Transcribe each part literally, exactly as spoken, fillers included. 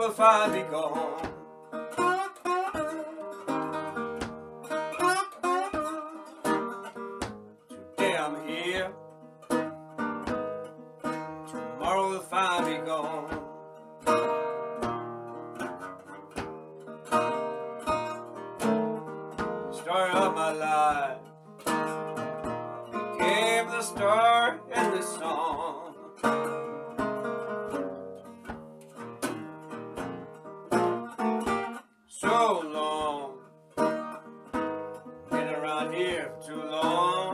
tomorrow will find me gone. Today I'm here, tomorrow will find me gone. The story of my life became the star in this song. So long, been around here for too long.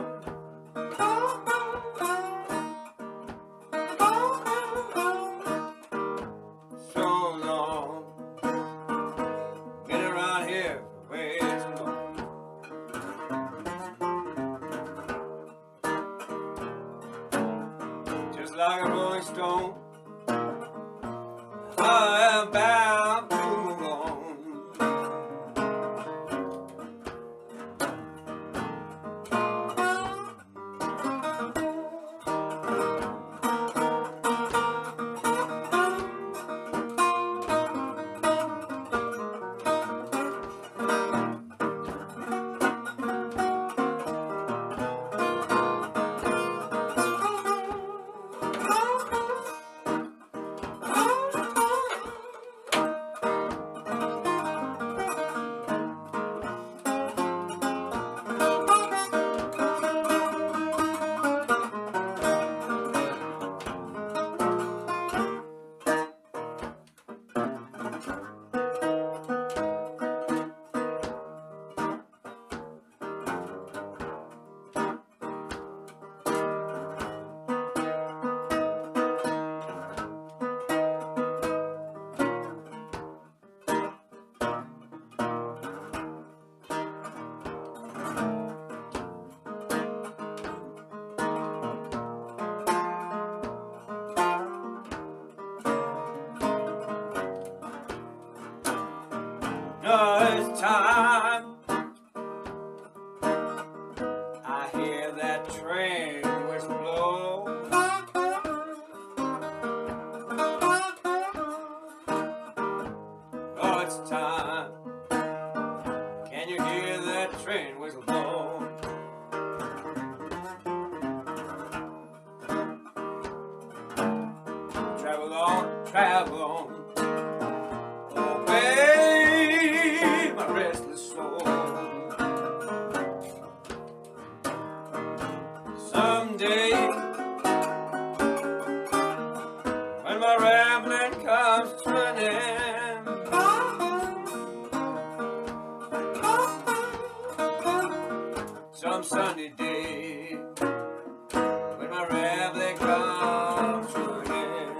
So long, been around here for way too long. Just like a rolling stone, I am bound to move on. Now it's time, I hear that train whistle blow. Oh, it's time, can you hear that train whistle blow? Travel on, travel on, obey my restless soul. Someday, when my rambling comes to an end, some sunny day, when my rambling comes to an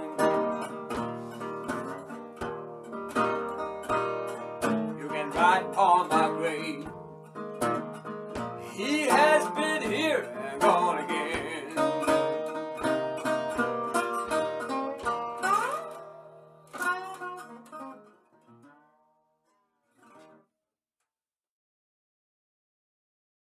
end, you can write on my grave, he has been here and gone again.